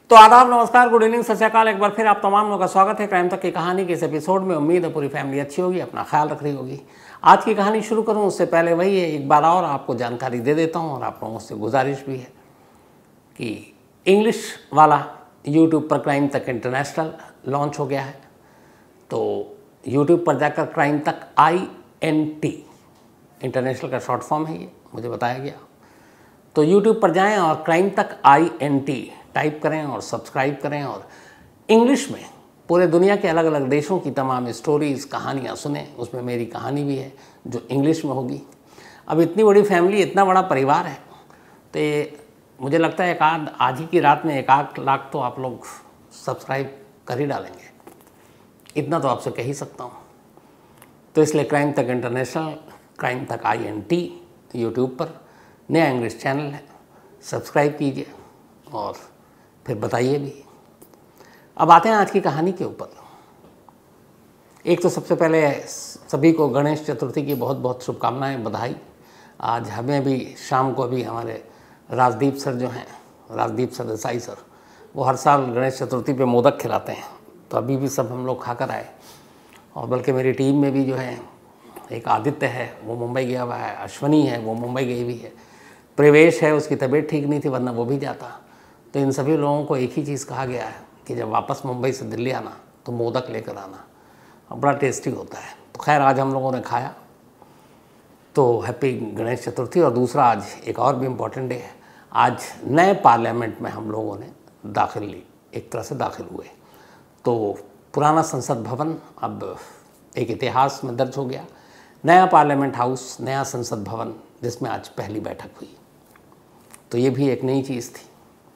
तो आदाब, नमस्कार, गुड इवनिंग, सत श्री अकाल। एक बार फिर आप तमाम लोगों का स्वागत है क्राइम तक की कहानी के इस एपिसोड में। उम्मीद है पूरी फैमिली अच्छी होगी, अपना ख्याल रख रही होगी। आज की कहानी शुरू करूं उससे पहले वही है, एक बार और आपको जानकारी दे देता हूं और आप लोगों से गुजारिश भी है कि इंग्लिश वाला यूट्यूब पर क्राइम तक इंटरनेशनल लॉन्च हो गया है। तो यूट्यूब पर जाकर क्राइम तक INT इंटरनेशनल का शॉर्ट फॉर्म है, ये मुझे बताया गया। तो यूट्यूब पर जाएं और क्राइम तक INT टाइप करें और सब्सक्राइब करें और इंग्लिश में पूरे दुनिया के अलग अलग देशों की तमाम स्टोरीज़, कहानियाँ सुने। उसमें मेरी कहानी भी है जो इंग्लिश में होगी। अब इतनी बड़ी फैमिली, इतना बड़ा परिवार है, तो ये मुझे लगता है आज ही की रात में 1 लाख तो आप लोग सब्सक्राइब कर ही डालेंगे, इतना तो आपसे कह ही सकता हूँ। तो इसलिए crime Tak international, crime Tak INT YouTube पर नया इंग्लिश चैनल है, सब्सक्राइब कीजिए और फिर बताइए भी। अब आते हैं आज की कहानी के ऊपर। एक तो सबसे पहले सभी को गणेश चतुर्थी की बहुत बहुत शुभकामनाएं, बधाई। आज हमें भी शाम को अभी हमारे राजदीप सर जो हैं, राजदीप सर देसाई सर, वो हर साल गणेश चतुर्थी पे मोदक खिलाते हैं। तो अभी भी सब हम लोग खाकर आए। और बल्कि मेरी टीम में भी जो है, एक आदित्य है वो मुंबई गया हुआ है, अश्वनी है वो मुंबई गई हुई है, प्रवेश है उसकी तबीयत ठीक नहीं थी वरना वो भी जाता। तो इन सभी लोगों को एक ही चीज़ कहा गया है कि जब वापस मुंबई से दिल्ली आना तो मोदक लेकर आना, और बड़ा टेस्टी होता है। तो खैर आज हम लोगों ने खाया, तो हैप्पी गणेश चतुर्थी। और दूसरा आज एक और भी इम्पॉर्टेंट डे है, आज नए पार्लियामेंट में हम लोगों ने दाखिल ली, एक तरह से दाखिल हुए। तो पुराना संसद भवन अब एक इतिहास में दर्ज हो गया, नया पार्लियामेंट हाउस, नया संसद भवन, जिसमें आज पहली बैठक हुई। तो ये भी एक नई चीज़ थी।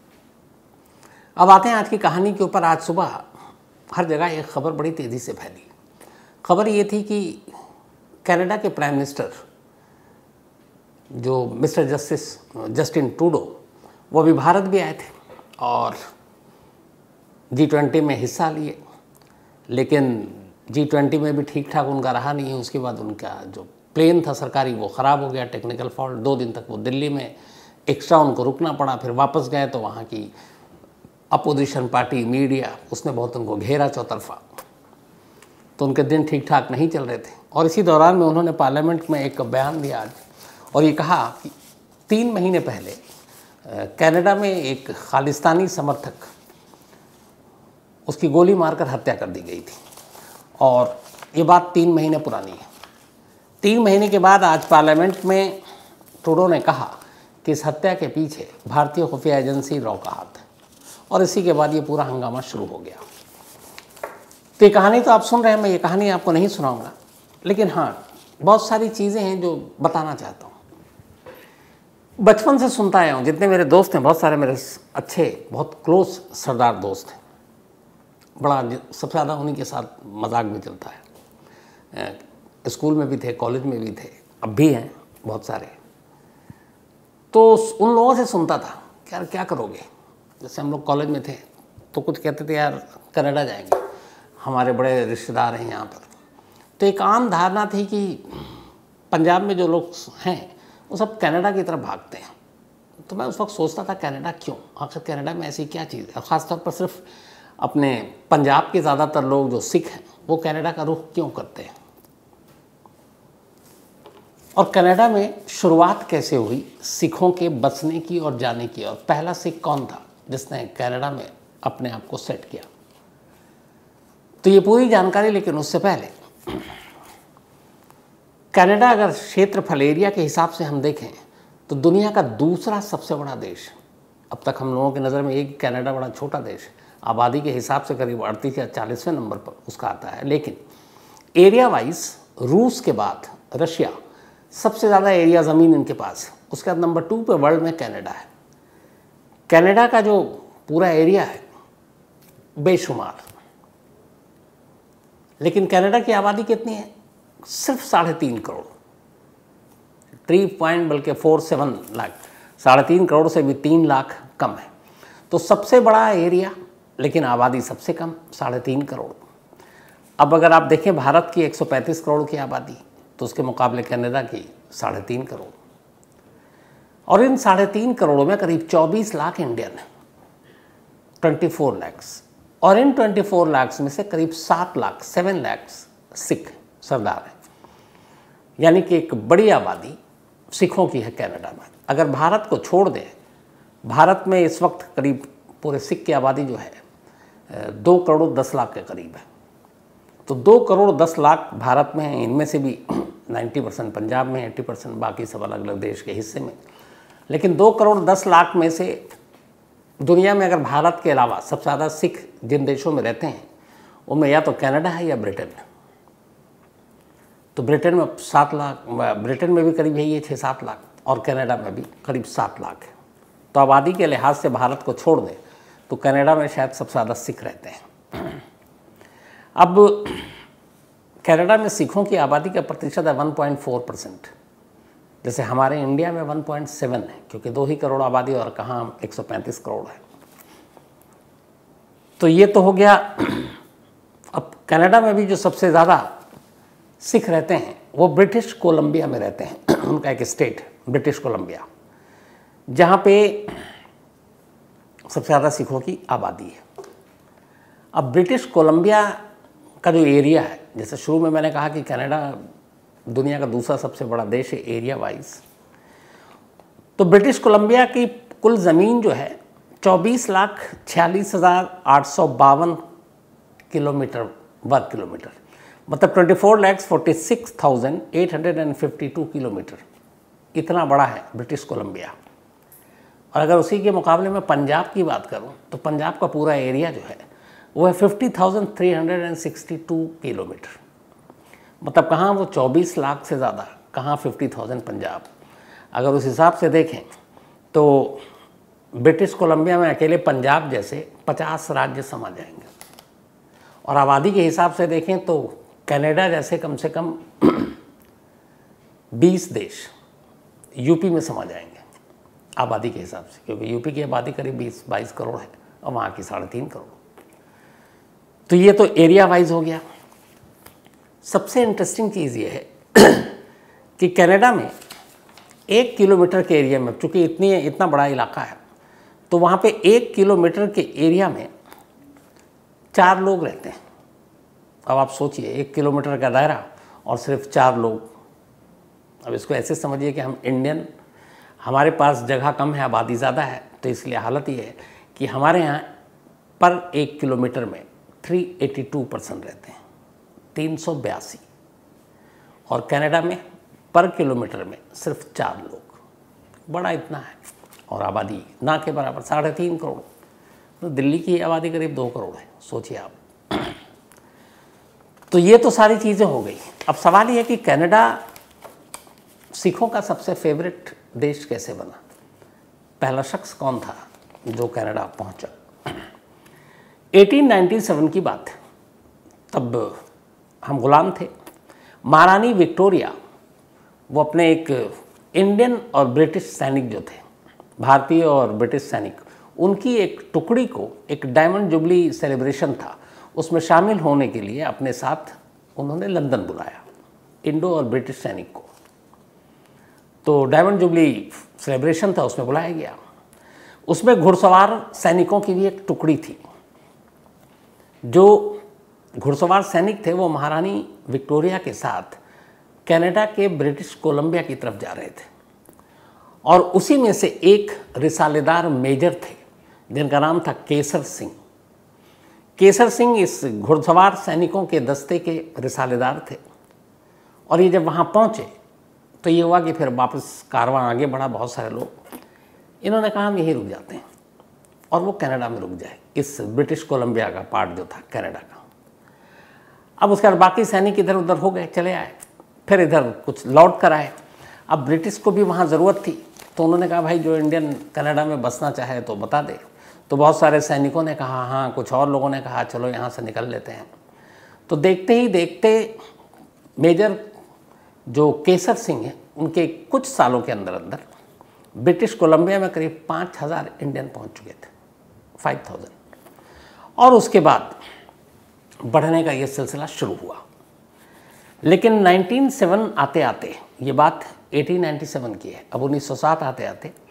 अब आते हैं आज की कहानी के ऊपर। आज सुबह हर जगह एक खबर बड़ी तेज़ी से फैली। खबर ये थी कि कनाडा के प्राइम मिनिस्टर जो मिस्टर जस्टिन ट्रूडो, वो अभी भारत भी आए थे और G20 में हिस्सा लिए। लेकिन G20 में भी ठीक ठाक उनका रहा नहीं है। उसके बाद उनका जो प्लेन था सरकारी वो ख़राब हो गया, टेक्निकल फॉल्ट। 2 दिन तक वो दिल्ली में एक्स्ट्रा उनको रुकना पड़ा। फिर वापस गए तो वहाँ की अपोजिशन पार्टी, मीडिया, उसने बहुत उनको घेरा चौतरफा। तो उनके दिन ठीक ठाक नहीं चल रहे थे। और इसी दौरान में उन्होंने पार्लियामेंट में एक बयान दिया आज, और ये कहा कि 3 महीने पहले कनाडा में एक खालिस्तानी समर्थक, उसकी गोली मारकर हत्या कर दी गई थी। और ये बात 3 महीने पुरानी है। 3 महीने के बाद आज पार्लियामेंट में ट्रूडो ने कहा कि इस हत्या के पीछे भारतीय खुफिया एजेंसी रॉ का हाथ है। और इसी के बाद ये पूरा हंगामा शुरू हो गया। तो ये कहानी तो आप सुन रहे हैं, मैं ये कहानी आपको नहीं सुनाऊंगा, लेकिन हाँ बहुत सारी चीज़ें हैं जो बताना चाहता हूँ। बचपन से सुनता आया हूँ, जितने मेरे दोस्त हैं, बहुत सारे मेरे अच्छे, बहुत क्लोज सरदार दोस्त हैं। बड़ा सबसे ज़्यादा उन्हीं के साथ मजाक भी चलता है। स्कूल में भी थे, कॉलेज में भी थे, अब भी हैं बहुत सारे। तो उन लोगों से सुनता था कि यार क्या करोगे। जैसे हम लोग कॉलेज में थे तो कुछ कहते थे यार कनाडा जाएंगे, हमारे बड़े रिश्तेदार हैं यहाँ पर। तो एक आम धारणा थी कि पंजाब में जो लोग हैं वो सब कनाडा की तरफ भागते हैं। तो मैं उस वक्त सोचता था कनाडा क्यों, आखिर कनाडा में ऐसी क्या चीज़ है। ख़ासतौर पर सिर्फ अपने पंजाब के ज़्यादातर लोग जो सिख हैं वो कनाडा का रुख क्यों करते हैं, और कनाडा में शुरुआत कैसे हुई सिखों के बसने की और जाने की, और पहला सिख कौन था जिसने कनाडा में अपने आप को सेट किया। तो ये पूरी जानकारी, लेकिन उससे पहले कनाडा अगर क्षेत्रफल, एरिया के हिसाब से हम देखें तो दुनिया का दूसरा सबसे बड़ा देश। अब तक हम लोगों की नज़र में एक कनाडा बड़ा छोटा देश है, आबादी के हिसाब से करीब 38 या 40वें नंबर पर उसका आता है। लेकिन एरिया वाइज रूस के बाद रशिया सबसे ज़्यादा एरिया ज़मीन इनके पास है। उसके बाद नंबर 2 पे वर्ल्ड में कनाडा है। कनाडा का जो पूरा एरिया है बेशुमार, लेकिन कनाडा की आबादी कितनी है, सिर्फ 3.5 करोड़, 3.47 लाख, 3.5 करोड़ से भी 3 लाख कम है। तो सबसे बड़ा एरिया लेकिन आबादी सबसे कम, 3.5 करोड़। अब अगर आप देखें भारत की 135 करोड़ की आबादी, तो उसके मुकाबले कनाडा की 3.5 करोड़। और इन 3.5 करोड़ में करीब 24 लाख इंडियन हैं। 24 लाख, और इन 24 लाख में से करीब 7 लाख 7 लाख सिख सरदार हैं। यानी कि एक बड़ी आबादी सिखों की है कनाडा में। अगर भारत को छोड़ दें, भारत में इस वक्त करीब पूरे सिख की आबादी जो है 2 करोड़ 10 लाख के करीब है। तो 2 करोड़ 10 लाख भारत में हैं, इनमें से भी 90% पंजाब में, 80% बाकी सब अलग अलग देश के हिस्से में। लेकिन 2 करोड़ 10 लाख में से दुनिया में अगर भारत के अलावा सबसे ज़्यादा सिख जिन देशों में रहते हैं उनमें या तो कनाडा है या ब्रिटेन। तो ब्रिटेन में 7 लाख, ब्रिटेन में भी करीब यही है 6-7 लाख, और कनाडा में भी करीब 7 लाख है। तो आबादी के लिहाज से भारत को छोड़ दें तो कनाडा में शायद सबसे ज़्यादा सिख रहते हैं। अब कनाडा में सिखों की आबादी का प्रतिशत है 1.4%, जैसे हमारे इंडिया में 1.7 है, क्योंकि 2 ही करोड़ आबादी और कहाँ 135 करोड़ है। तो ये तो हो गया। अब कनाडा में भी जो सबसे ज़्यादा सिख रहते हैं वो ब्रिटिश कोलंबिया में रहते हैं। उनका एक स्टेट ब्रिटिश कोलंबिया, जहाँ पे सबसे ज़्यादा सिखों की आबादी है। अब ब्रिटिश कोलंबिया का जो एरिया है, जैसे शुरू में मैंने कहा कि कनाडा दुनिया का दूसरा सबसे बड़ा देश है एरिया वाइज, तो ब्रिटिश कोलंबिया की कुल ज़मीन जो है 24,46,852 किलोमीटर वर्ग किलोमीटर, मतलब 24,46,852 किलोमीटर, इतना बड़ा है ब्रिटिश कोलंबिया। और अगर उसी के मुकाबले में पंजाब की बात करूं तो पंजाब का पूरा एरिया जो है वो है 50,362 किलोमीटर, मतलब कहाँ वो 24 लाख से ज़्यादा, कहाँ 50,000 पंजाब। अगर उस हिसाब से देखें तो ब्रिटिश कोलंबिया में अकेले पंजाब जैसे 50 राज्य समा जाएंगे, और आबादी के हिसाब से देखें तो कनाडा जैसे कम से कम 20 देश यूपी में समा जाएंगे आबादी के हिसाब से, क्योंकि यूपी की आबादी करीब 20-22 करोड़ है और वहाँ की 3.5 करोड़। तो ये तो एरिया वाइज हो गया। सबसे इंटरेस्टिंग चीज़ ये है कि कनाडा में 1 किलोमीटर के एरिया में, चूँकि इतना बड़ा इलाका है, तो वहाँ पे 1 किलोमीटर के एरिया में 4 लोग रहते हैं। अब आप सोचिए 1 किलोमीटर का दायरा और सिर्फ 4 लोग। अब इसको ऐसे समझिए कि हम इंडियन, हमारे पास जगह कम है, आबादी ज़्यादा है, तो इसलिए हालत ये है कि हमारे यहाँ पर 1 किलोमीटर में 382 पर्सन रहते हैं, 382, और कनाडा में पर किलोमीटर में सिर्फ 4 लोग। बड़ा इतना है, और आबादी ना के बराबर 3.5 करोड़। तो दिल्ली की आबादी करीब 2 करोड़ है, सोचिए आप। तो ये तो सारी चीज़ें हो गई। अब सवाल ये है कि कनाडा सिखों का सबसे फेवरेट देश कैसे बना? पहला शख्स कौन था जो कनाडा पहुंचा? 1897 की बात है, तब हम गुलाम थे। महारानी विक्टोरिया वो अपने एक इंडियन और ब्रिटिश सैनिक जो थे, भारतीय और ब्रिटिश सैनिक, उनकी एक टुकड़ी को एक डायमंड जुबली सेलिब्रेशन था, उसमें शामिल होने के लिए अपने साथ उन्होंने लंदन बुलाया इंडो और ब्रिटिश सैनिक को। तो डायमंड जुबली सेलिब्रेशन था, उसमें बुलाया गया। उसमें घुड़सवार सैनिकों की भी एक टुकड़ी थी। जो घुड़सवार सैनिक थे वो महारानी विक्टोरिया के साथ कनाडा के ब्रिटिश कोलंबिया की तरफ जा रहे थे, और उसी में से एक रिसालेदार मेजर थे जिनका नाम था केसर सिंह। केसर सिंह इस घुड़सवार सैनिकों के दस्ते के रिसालेदार थे, और ये जब वहाँ पहुँचे तो ये हुआ कि फिर वापस कारवां आगे बढ़ा, बहुत सारे लोग। इन्होंने कहा हम यहीं रुक जाते हैं, और वो कनाडा में रुक जाए, इस ब्रिटिश कोलंबिया का पार्ट जो था कनाडा का। अब उसके बाद बाकी सैनिक इधर उधर हो गए, चले आए, फिर इधर कुछ लौट कर आए। अब ब्रिटिश को भी वहाँ ज़रूरत थी, तो उन्होंने कहा भाई जो इंडियन कनाडा में बसना चाहे तो बता दे। तो बहुत सारे सैनिकों ने कहा हाँ, कुछ और लोगों ने कहा चलो यहाँ से निकल लेते हैं। तो देखते ही देखते मेजर जो केसर सिंह हैं, उनके कुछ सालों के अंदर अंदर ब्रिटिश कोलंबिया में करीब 5,000 इंडियन पहुंच चुके थे, 5,000। और उसके बाद बढ़ने का ये सिलसिला शुरू हुआ। लेकिन 1907 आते आते, ये बात 1897 की है, अब 1907 आते आते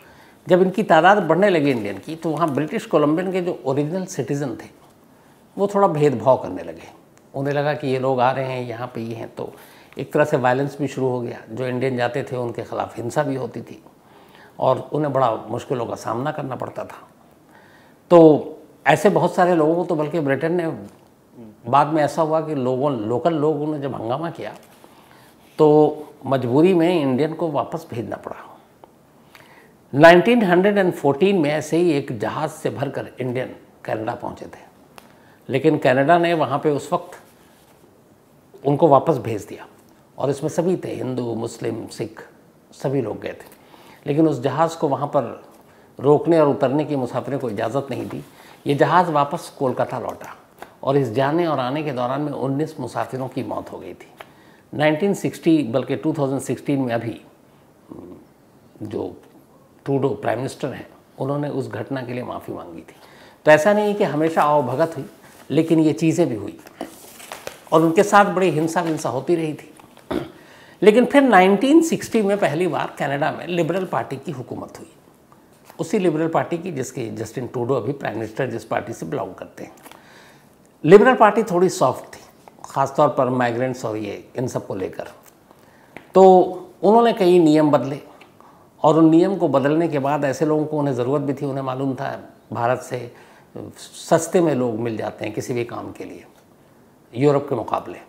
जब इनकी तादाद बढ़ने लगी इंडियन की, तो वहाँ ब्रिटिश कोलंबियन के जो ओरिजिनल सिटीज़न थे वो थोड़ा भेदभाव करने लगे। उन्हें लगा कि ये लोग आ रहे हैं यहाँ पे, ये हैं, तो एक तरह से वायलेंस भी शुरू हो गया। जो इंडियन जाते थे उनके ख़िलाफ़ हिंसा भी होती थी और उन्हें बड़ा मुश्किलों का सामना करना पड़ता था। तो ऐसे बहुत सारे लोगों को, तो बल्कि ब्रिटेन ने बाद में ऐसा हुआ कि लोकल लोगों ने जब हंगामा किया तो मजबूरी में इंडियन को वापस भेजना पड़ा। 1914 में ऐसे ही एक जहाज़ से भरकर इंडियन कनाडा पहुँचे थे, लेकिन कनाडा ने वहाँ पे उस वक्त उनको वापस भेज दिया और इसमें सभी थे, हिंदू, मुस्लिम, सिख, सभी लोग गए थे। लेकिन उस जहाज़ को वहाँ पर रोकने और उतरने की मुसाफिरों को इजाज़त नहीं दी। ये जहाज़ वापस कोलकाता लौटा और इस जाने और आने के दौरान में 19 मुसाफिरों की मौत हो गई थी। 1960 बल्कि 2016 में अभी जो ट्रूडो प्राइम मिनिस्टर हैं, उन्होंने उस घटना के लिए माफ़ी मांगी थी। तो ऐसा नहीं है कि हमेशा आवभगत हुई, लेकिन ये चीज़ें भी हुई और उनके साथ बड़ी हिंसा होती रही थी। लेकिन फिर 1960 में पहली बार कनाडा में लिबरल पार्टी की हुकूमत हुई, उसी लिबरल पार्टी की जिसके जस्टिन ट्रूडो अभी प्राइम मिनिस्टर जिस पार्टी से बिलोंग करते हैं। लिबरल पार्टी थोड़ी सॉफ्ट थी, ख़ासतौर पर माइग्रेंट्स और ये इन सब को लेकर। तो उन्होंने कई नियम बदले और उन नियम को बदलने के बाद ऐसे लोगों को, उन्हें ज़रूरत भी थी, उन्हें मालूम था भारत से सस्ते में लोग मिल जाते हैं किसी भी काम के लिए यूरोप के मुकाबले।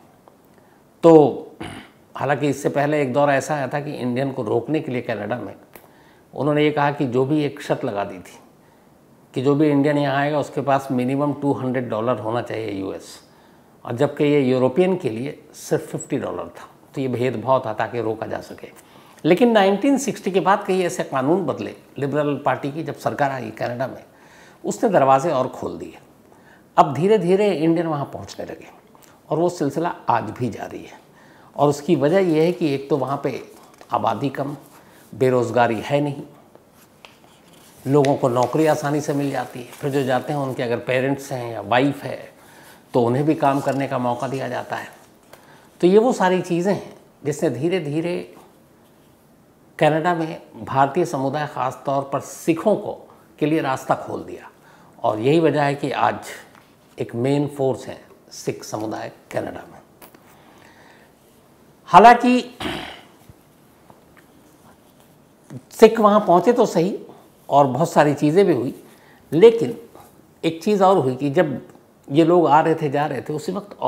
तो हालांकि इससे पहले एक दौर ऐसा आया था कि इंडियन को रोकने के लिए कनाडा में उन्होंने ये कहा कि जो भी एक शर्त लगा दी थी कि जो भी इंडियन यहाँ आएगा उसके पास मिनिमम $200 होना चाहिए यूएस, और जबकि ये यूरोपियन के लिए सिर्फ $50 था। तो ये भेदभाव था ताकि रोका जा सके। लेकिन 1960 के बाद कई ऐसे कानून बदले, लिबरल पार्टी की जब सरकार आई कनाडा में, उसने दरवाजे और खोल दिए। अब धीरे धीरे इंडियन वहाँ पहुँचने लगे और वो सिलसिला आज भी जारी है। और उसकी वजह यह है कि एक तो वहाँ पे आबादी कम, बेरोज़गारी है नहीं, लोगों को नौकरी आसानी से मिल जाती है। फिर जो जाते हैं उनके अगर पेरेंट्स हैं या वाइफ है तो उन्हें भी काम करने का मौका दिया जाता है। तो ये वो सारी चीज़ें हैं जिसने धीरे धीरे कनाडा में भारतीय समुदाय, ख़ास तौर पर सिखों को के लिए रास्ता खोल दिया। और यही वजह है कि आज एक मेन फोर्स है सिख समुदाय कनाडा में। हालांकि सिख वहाँ पहुँचे तो सही और बहुत सारी चीज़ें भी हुई, लेकिन एक चीज़ और हुई कि जब ये लोग आ रहे थे, जा रहे थे, उसी वक्त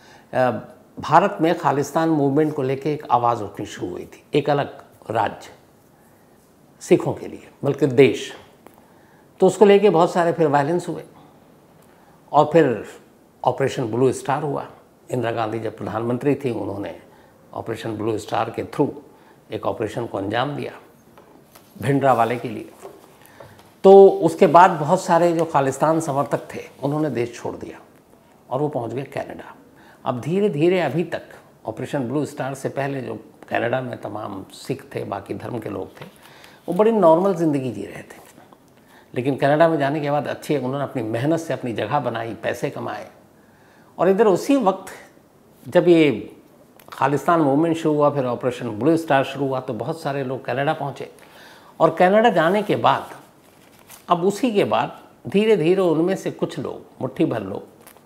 भारत में खालिस्तान मूवमेंट को लेके एक आवाज़ उठनी शुरू हुई थी, एक अलग राज्य सिखों के लिए, बल्कि देश। तो उसको लेके बहुत सारे फिर वायलेंस हुए और फिर ऑपरेशन ब्लू स्टार हुआ। इंदिरा गांधी जब प्रधानमंत्री थी, उन्होंने ऑपरेशन ब्लू स्टार के थ्रू एक ऑपरेशन को अंजाम दिया भिंडरावाले के लिए। तो उसके बाद बहुत सारे जो खालिस्तान समर्थक थे उन्होंने देश छोड़ दिया और वो पहुंच गए कनाडा। अब धीरे धीरे अभी तक ऑपरेशन ब्लू स्टार से पहले जो कनाडा में तमाम सिख थे, बाकी धर्म के लोग थे, वो बड़ी नॉर्मल ज़िंदगी जी रहे थे। लेकिन कनाडा में जाने के बाद अच्छी उन्होंने अपनी मेहनत से अपनी जगह बनाई, पैसे कमाए। और इधर उसी वक्त जब ये खालिस्तान मूवमेंट शुरू हुआ, फिर ऑपरेशन ब्लू स्टार शुरू हुआ, तो बहुत सारे लोग कनाडा पहुँचे। और कनाडा जाने के बाद अब उसी के बाद धीरे धीरे उनमें से कुछ लोग, मुट्ठी भर लोग,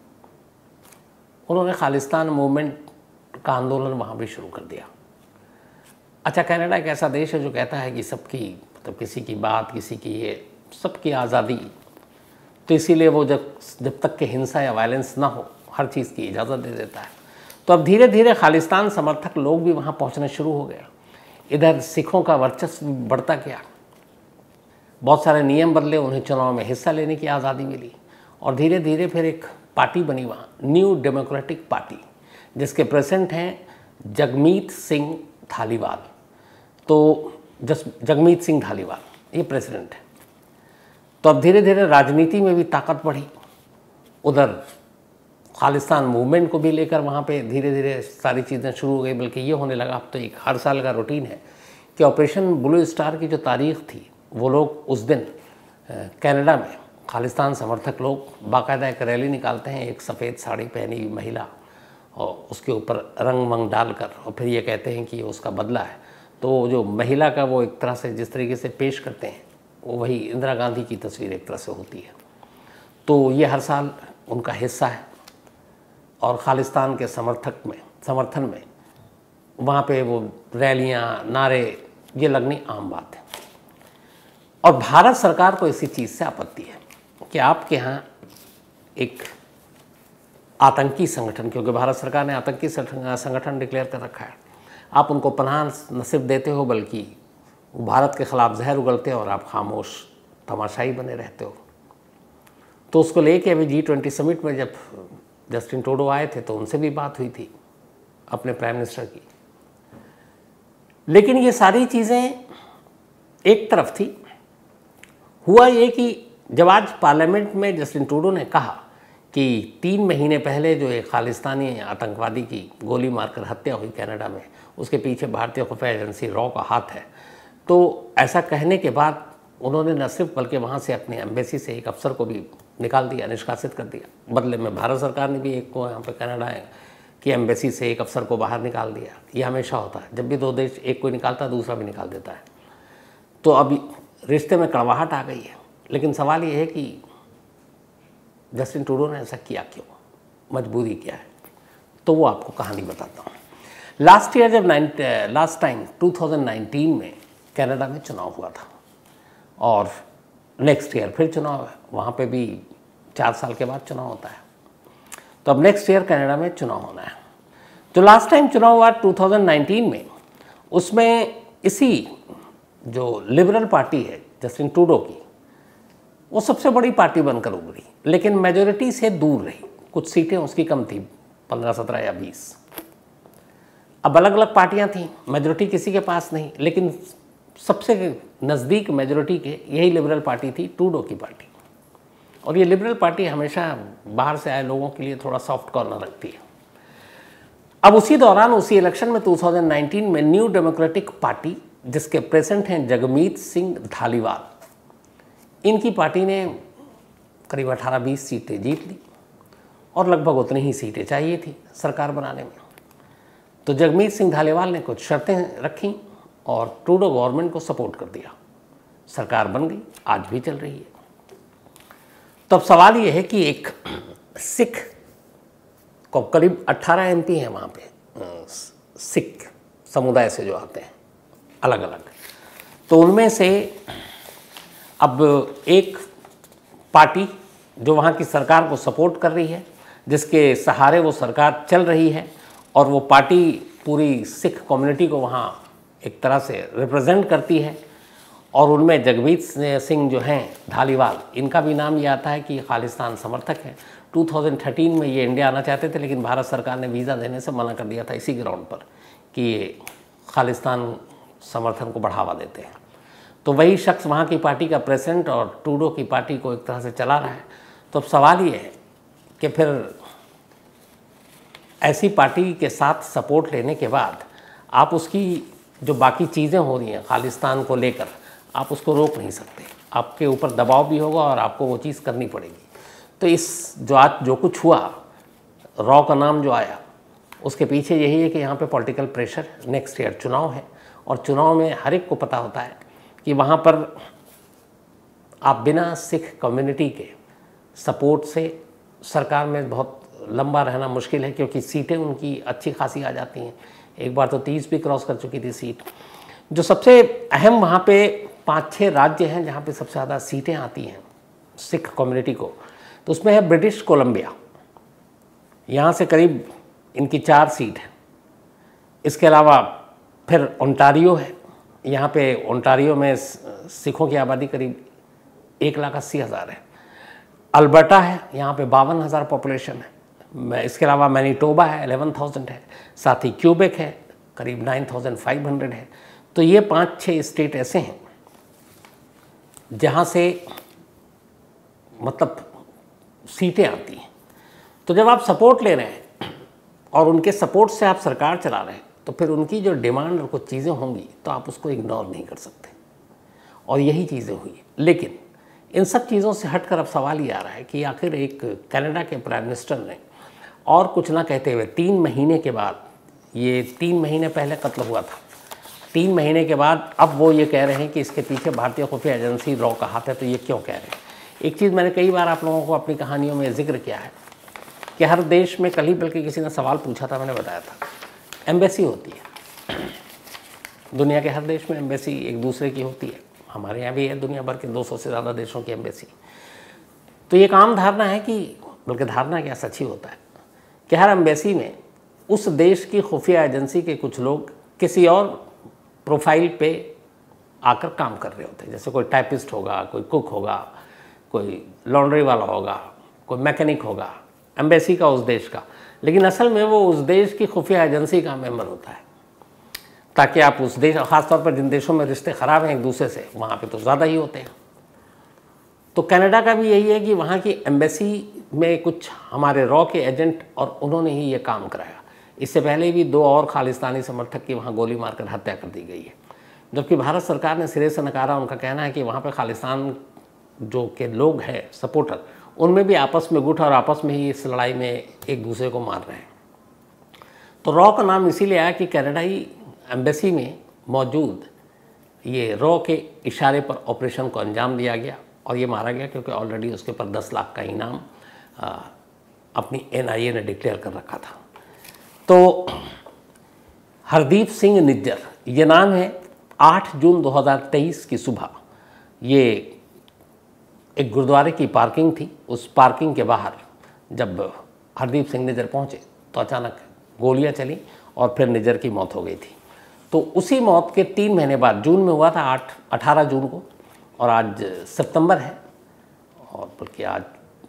उन्होंने खालिस्तान मूवमेंट का आंदोलन वहाँ भी शुरू कर दिया। अच्छा, कनाडा एक ऐसा देश है जो कहता है कि सबकी, मतलब किसी की बात, किसी की ये, सबकी आज़ादी, तो इसीलिए वो जब तक कि हिंसा या वायलेंस ना हो, हर चीज़ की इजाज़त दे देता है। तो अब धीरे धीरे खालिस्तान समर्थक लोग भी वहाँ पहुँचने शुरू हो गए। इधर सिखों का वर्चस्व बढ़ता गया, बहुत सारे नियम बदले, उन्हें चुनाव में हिस्सा लेने की आज़ादी मिली और धीरे धीरे फिर एक पार्टी बनी वहाँ, न्यू डेमोक्रेटिक पार्टी, जिसके प्रेसिडेंट हैं जगमीत सिंह धालीवाल। तो जगमीत सिंह धालीवाल ये प्रेसिडेंट है। तो अब धीरे धीरे राजनीति में भी ताकत बढ़ी, उधर खालिस्तान मूवमेंट को भी लेकर वहाँ पे धीरे धीरे सारी चीज़ें शुरू हो गई। बल्कि ये होने लगा, अब तो एक हर साल का रूटीन है कि ऑपरेशन ब्लू स्टार की जो तारीख थी, वो लोग उस दिन कनाडा में खालिस्तान समर्थक लोग बाकायदा एक रैली निकालते हैं, एक सफ़ेद साड़ी पहनी हुई महिला और उसके ऊपर रंग मंग डालकर, और फिर ये कहते हैं कि ये उसका बदला है। तो जो महिला का वो एक तरह से जिस तरीके से पेश करते हैं वो वही इंदिरा गांधी की तस्वीर एक तरह से होती है। तो ये हर साल उनका हिस्सा है और खालिस्तान के समर्थन में वहाँ पे वो रैलियाँ, नारे ये लगनी आम बात है। और भारत सरकार को इसी चीज़ से आपत्ति है कि आपके यहाँ एक आतंकी संगठन, क्योंकि भारत सरकार ने आतंकी संगठन डिक्लेयर कर रखा है, आप उनको पनाह न सिर्फ देते हो बल्कि वो भारत के ख़िलाफ़ जहर उगलते हो और आप खामोश तमाशाई बने रहते हो। तो उसको लेके अभी G20 समिट में जब जस्टिन ट्रूडो आए थे तो उनसे भी बात हुई थी अपने प्राइम मिनिस्टर की। लेकिन ये सारी चीज़ें एक तरफ थी। हुआ ये कि जब आज पार्लियामेंट में जस्टिन ट्रूडो ने कहा कि 3 महीने पहले जो एक खालिस्तानी आतंकवादी की गोली मारकर हत्या हुई कनाडा में, उसके पीछे भारतीय खुफिया एजेंसी रॉ का हाथ है, तो ऐसा कहने के बाद उन्होंने न सिर्फ बल्कि वहाँ से अपने एम्बेसी से एक अफसर को भी निकाल दिया, निष्कासित कर दिया। बदले में भारत सरकार ने भी एक को यहाँ पे कनाडा की एम्बेसी से एक अफसर को बाहर निकाल दिया। ये हमेशा होता है, जब भी 2 देश एक कोई निकालता है दूसरा भी निकाल देता है। तो अभी रिश्ते में कड़वाहट आ गई है। लेकिन सवाल ये है कि जस्टिन ट्रूडो ने ऐसा किया क्यों, मजबूरी क्या है, तो वो आपको कहानी बताता हूँ। लास्ट टाइम 2019 में कनाडा में चुनाव हुआ था और नेक्स्ट ईयर फिर चुनाव है। वहाँ पे भी 4 साल के बाद चुनाव होता है। तो अब नेक्स्ट ईयर कनाडा में चुनाव होना है। जो लास्ट टाइम चुनाव हुआ 2019 में, उसमें इसी जो लिबरल पार्टी है जस्टिन ट्रूडो की, वो सबसे बड़ी पार्टी बनकर उभरी, लेकिन मेजॉरिटी से दूर रही। कुछ सीटें उसकी कम थी, 15, 17 या 20। अब अलग अलग पार्टियां थीं, मेजॉरिटी किसी के पास नहीं, लेकिन सबसे नज़दीक मेजॉरिटी के यही लिबरल पार्टी थी, ट्रूडो की पार्टी। और ये लिबरल पार्टी हमेशा बाहर से आए लोगों के लिए थोड़ा सॉफ्ट कॉर्नर रखती है। अब उसी दौरान उसी इलेक्शन में 2019 में न्यू डेमोक्रेटिक पार्टी, जिसके प्रेसिडेंट हैं जगमीत सिंह धालीवाल, इनकी पार्टी ने करीब 18-20 सीटें जीत ली और लगभग उतनी ही सीटें चाहिए थी सरकार बनाने में। तो जगमीत सिंह धालीवाल ने कुछ शर्तें रखीं और ट्रूडो गवर्नमेंट को सपोर्ट कर दिया। सरकार बन गई, आज भी चल रही है। तो अब सवाल ये है कि एक सिख को करीब 18 MP हैं वहाँ पे, सिख समुदाय से जो आते हैं अलग अलग। तो उनमें से अब एक पार्टी जो वहाँ की सरकार को सपोर्ट कर रही है, जिसके सहारे वो सरकार चल रही है, और वो पार्टी पूरी सिख कम्युनिटी को वहाँ एक तरह से रिप्रेजेंट करती है। और उनमें जगमीत सिंह जो हैं धालीवाल, इनका भी नाम ये आता है कि ये खालिस्तान समर्थक है। 2013 में ये इंडिया आना चाहते थे, लेकिन भारत सरकार ने वीज़ा देने से मना कर दिया था इसी ग्राउंड पर कि ये खालिस्तान समर्थन को बढ़ावा देते हैं। तो वही शख्स वहाँ की पार्टी का प्रेसिडेंट और ट्रूडो की पार्टी को एक तरह से चला रहा है। तो अब सवाल ये है कि फिर ऐसी पार्टी के साथ सपोर्ट लेने के बाद आप उसकी जो बाकी चीज़ें हो रही हैं खालिस्तान को लेकर, आप उसको रोक नहीं सकते। आपके ऊपर दबाव भी होगा और आपको वो चीज़ करनी पड़ेगी। तो इस जो आज जो कुछ हुआ, रॉ का नाम जो आया, उसके पीछे यही है कि यहाँ पे पॉलिटिकल प्रेशर, नेक्स्ट ईयर चुनाव है और चुनाव में हर एक को पता होता है कि वहाँ पर आप बिना सिख कम्युनिटी के सपोर्ट से सरकार में बहुत लंबा रहना मुश्किल है, क्योंकि सीटें उनकी अच्छी खासी आ जाती हैं। एक बार तो 30 भी क्रॉस कर चुकी थी सीट। जो सबसे अहम वहाँ पे 5-6 राज्य हैं जहाँ पे सबसे ज़्यादा सीटें आती हैं सिख कम्युनिटी को, तो उसमें है ब्रिटिश कोलंबिया, यहाँ से करीब इनकी 4 सीट है। इसके अलावा फिर ओंटारियो है, यहाँ पे ओंटारियो में सिखों की आबादी करीब 1,80,000 है। अल्बर्टा है, यहाँ पे 52,000 पॉपुलेशन है। इसके अलावा मैनीटोबा है, 11,000 है। साथ ही क्यूबेक है, करीब 9,500 है। तो ये 5-6 स्टेट ऐसे हैं जहाँ से मतलब सीटें आती हैं। तो जब आप सपोर्ट ले रहे हैं और उनके सपोर्ट से आप सरकार चला रहे हैं, तो फिर उनकी जो डिमांड और कुछ चीज़ें होंगी तो आप उसको इग्नोर नहीं कर सकते, और यही चीज़ें हुई। लेकिन इन सब चीज़ों से हटकर अब सवाल ये आ रहा है कि आखिर एक कनाडा के प्राइम मिनिस्टर ने और कुछ ना कहते हुए 3 महीने के बाद, ये 3 महीने पहले कत्ल हुआ था 3 महीने के बाद अब वो ये कह रहे हैं कि इसके पीछे भारतीय खुफिया एजेंसी रॉ का हाथ है। तो ये क्यों कह रहे हैं? एक चीज़ मैंने कई बार आप लोगों को अपनी कहानियों में जिक्र किया है कि हर देश में, कल ही बल्कि किसी ने सवाल पूछा था, मैंने बताया था, एम्बेसी होती है। दुनिया के हर देश में एम्बेसी एक दूसरे की होती है। हमारे यहाँ भी है दुनिया भर के 200 से ज़्यादा देशों की एम्बेसी। तो ये काम धारणा है कि, बल्कि धारणा क्या, सच ही होता है कि हर एम्बेसी में उस देश की खुफिया एजेंसी के कुछ लोग किसी और प्रोफाइल पे आकर काम कर रहे होते हैं। जैसे कोई टाइपिस्ट होगा, कोई कुक होगा, कोई लॉन्ड्री वाला होगा, कोई मैकेनिक होगा, एम्बेसी का उस देश का, लेकिन असल में वो उस देश की खुफिया एजेंसी का मेंबर होता है, ताकि आप उस देश, ख़ासतौर पर जिन देशों में रिश्ते ख़राब हैं एक दूसरे से, वहाँ पे तो ज़्यादा ही होते हैं। तो कनाडा का भी यही है कि वहाँ की एम्बेसी में कुछ हमारे रॉ के एजेंट, और उन्होंने ही ये काम कराया। इससे पहले भी 2 और खालिस्तानी समर्थक की वहाँ गोली मारकर हत्या कर दी गई है, जबकि भारत सरकार ने सिरे से नकारा। उनका कहना है कि वहाँ पर खालिस्तान जो के लोग हैं, सपोर्टर, उनमें भी आपस में गुट और आपस में ही इस लड़ाई में एक दूसरे को मार रहे हैं। तो रॉ का नाम इसीलिए आया कि कनाडाई एम्बेसी में मौजूद ये रॉ के इशारे पर ऑपरेशन को अंजाम दिया गया, और ये मारा गया क्योंकि ऑलरेडी उसके ऊपर 10 लाख का इनाम अपनी NIA ने डिक्लेयर कर रखा था। तो हरदीप सिंह निज्जर ये नाम है। 8 जून 2023 की सुबह ये एक गुरुद्वारे की पार्किंग थी। उस पार्किंग के बाहर जब हरदीप सिंह निज्जर पहुँचे तो अचानक गोलियां चली और फिर निज्जर की मौत हो गई थी। तो उसी मौत के 3 महीने बाद, जून में हुआ था 18 जून को, और आज सितंबर है, और बल्कि आज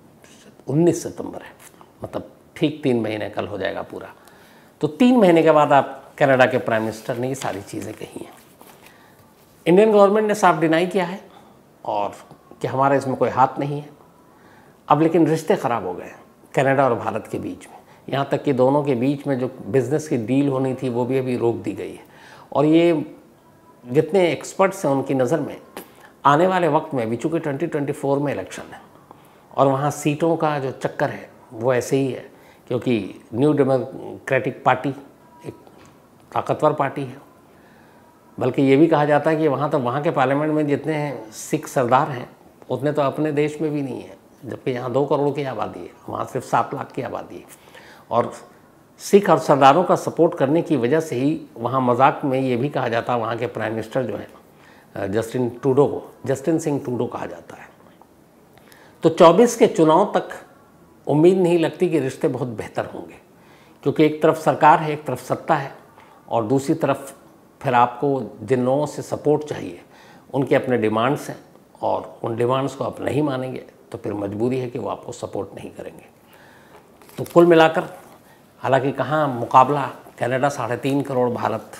19 सितंबर है, मतलब ठीक 3 महीने कल हो जाएगा पूरा। तो 3 महीने के बाद आप कनाडा के प्राइम मिनिस्टर ने ये सारी चीज़ें कही हैं। इंडियन गवर्नमेंट ने साफ डिनाई किया है और कि हमारा इसमें कोई हाथ नहीं है। अब लेकिन रिश्ते ख़राब हो गए कनाडा और भारत के बीच में, यहाँ तक कि दोनों के बीच में जो बिज़नेस की डील होनी थी वो भी अभी रोक दी गई है। और ये जितने एक्सपर्ट्स हैं उनकी नज़र में आने वाले वक्त में भी, चूँकि 2024 में इलेक्शन है और वहाँ सीटों का जो चक्कर है वो ऐसे ही है, क्योंकि न्यू डेमोक्रेटिक पार्टी एक ताकतवर पार्टी है। बल्कि ये भी कहा जाता है कि वहाँ के पार्लियामेंट में जितने सिख सरदार हैं उतने तो अपने देश में भी नहीं है, जबकि यहाँ 2 करोड़ की आबादी है, वहाँ सिर्फ 7 लाख की आबादी है। और सिख और सरदारों का सपोर्ट करने की वजह से ही वहाँ मजाक में ये भी कहा जाता है, वहाँ के प्राइम मिनिस्टर जो है जस्टिन ट्रूडो को जस्टिन सिंह ट्रूडो कहा जाता है। तो 24 के चुनाव तक उम्मीद नहीं लगती कि रिश्ते बहुत बेहतर होंगे, क्योंकि एक तरफ सरकार है, एक तरफ सत्ता है, और दूसरी तरफ फिर आपको जिन लोगों से सपोर्ट चाहिए उनके अपने डिमांड्स हैं, और उन डिमांड्स को आप नहीं मानेंगे तो फिर मजबूरी है कि वो आपको सपोर्ट नहीं करेंगे। तो कुल मिलाकर, हालांकि कहाँ मुकाबला, कनाडा 3.5 करोड़, भारत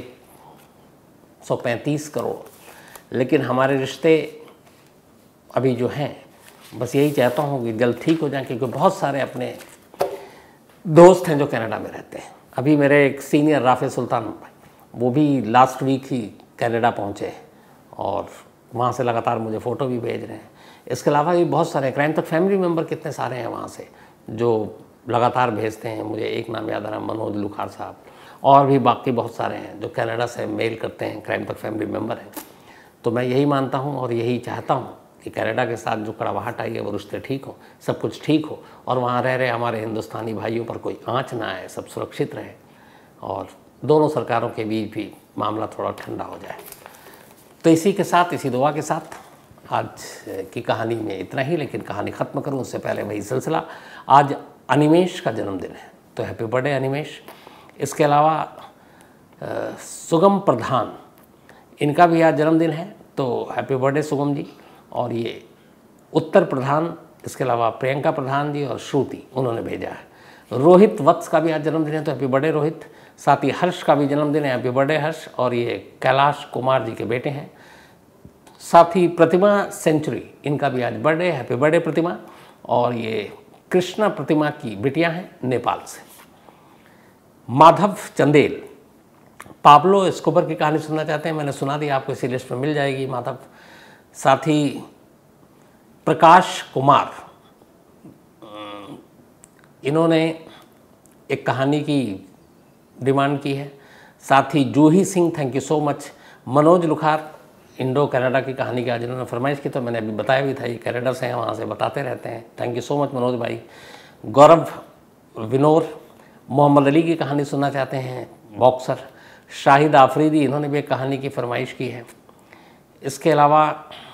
135 करोड़, लेकिन हमारे रिश्ते अभी जो हैं, बस यही चाहता हूँ कि जल्द ठीक हो जाएं, क्योंकि बहुत सारे अपने दोस्त हैं जो कनाडा में रहते हैं। अभी मेरे एक सीनियर राफे सुल्तान, वो भी लास्ट वीक ही कनाडा पहुँचे और वहाँ से लगातार मुझे फ़ोटो भी भेज रहे हैं। इसके अलावा भी बहुत सारे क्राइम तक फैमिली मेम्बर कितने सारे हैं वहाँ से जो लगातार भेजते हैं मुझे। एक नाम याद आ रहा है, मनोज लुखार साहब, और भी बाकी बहुत सारे हैं जो कनाडा से मेल करते हैं, क्राइम तक फैमिली मेम्बर हैं। तो मैं यही मानता हूँ और यही चाहता हूँ कि कनाडा के साथ जो कड़वाहट आई है वो रिश्ते ठीक हो, सब कुछ ठीक हो, और वहाँ रह रहे हमारे हिंदुस्तानी भाइयों पर कोई आँच ना आए, सब सुरक्षित रहे, और दोनों सरकारों के बीच भी मामला थोड़ा ठंडा हो जाए। तो इसी के साथ, इसी दुआ के साथ आज की कहानी में इतना ही। लेकिन कहानी ख़त्म करूं उससे पहले वही सिलसिला, आज अनिमेश का जन्मदिन है, तो हैप्पी बर्थडे अनिमेश। इसके अलावा सुगम प्रधान, इनका भी आज जन्मदिन है, तो हैप्पी बर्थडे सुगम जी। और ये उत्तर प्रधान, इसके अलावा प्रियंका प्रधान जी और श्रुति, उन्होंने भेजा है। रोहित वत्स का भी आज जन्मदिन है, तो हैप्पी बर्थडे रोहित। साथ ही हर्ष का भी जन्मदिन है, हैप्पी बर्थडे हर्ष, और ये कैलाश कुमार जी के बेटे हैं। साथ ही प्रतिमा सेंचुरी, इनका भी आज बर्थडे, हैप्पी बर्थडे प्रतिमा। और ये कृष्णा प्रतिमा की बिटिया हैं नेपाल से। माधव चंदेल, पाब्लो एस्कोबर की कहानी सुनना चाहते हैं, मैंने सुना दी, आपको इसी लिस्ट में मिल जाएगी माधव। साथ ही प्रकाश कुमार, इन्होंने एक कहानी की डिमांड की है। साथ ही Juhi Singh, thank you so much. Manoj Lukhar, Indo Canada की कहानी की आज इन्होंने फरमाइश की, तो मैंने अभी बताया भी था, ये कैनेडा से हैं, वहाँ से बताते रहते हैं, thank you so much Manoj भाई। गौरव विनोर, मोहम्मद अली की कहानी सुनना चाहते हैं, बॉक्सर। शाहिद आफरीदी, इन्होंने भी एक कहानी की फरमाइश की है। इसके अलावा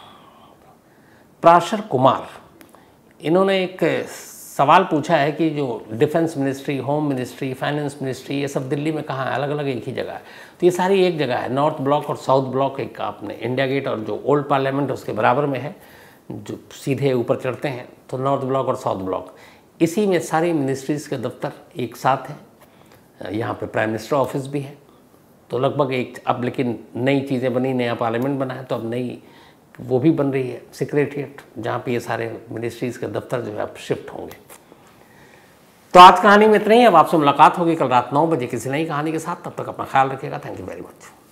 प्राशर कुमार, इन्होंने एक सवाल पूछा है कि जो defence ministry, home ministry, finance ministry, ये सब दिल्ली में कहाँ है? अलग अलग एक ही जगह है। तो ये सारी एक जगह है, नॉर्थ ब्लॉक और साउथ ब्लॉक, एक आपने इंडिया गेट और जो ओल्ड पार्लियामेंट उसके बराबर में है, जो सीधे ऊपर चढ़ते हैं, तो नॉर्थ ब्लॉक और साउथ ब्लॉक, इसी में सारी मिनिस्ट्रीज़ के दफ्तर एक साथ हैं। यहाँ पे प्राइम मिनिस्टर ऑफिस भी है, तो लगभग एक, अब लेकिन नई चीज़ें बनी, नया पार्लियामेंट बना है, तो अब नई वो भी बन रही है सेक्रेटरीट, जहाँ पे ये सारे मिनिस्ट्रीज़ के दफ्तर जो है अब शिफ्ट होंगे। तो आज कहानी में इतना ही। अब आपसे मुलाकात होगी कल रात 9 बजे किसी नई कहानी के साथ। तब तक अपना ख्याल रखिएगा। Thank you very much.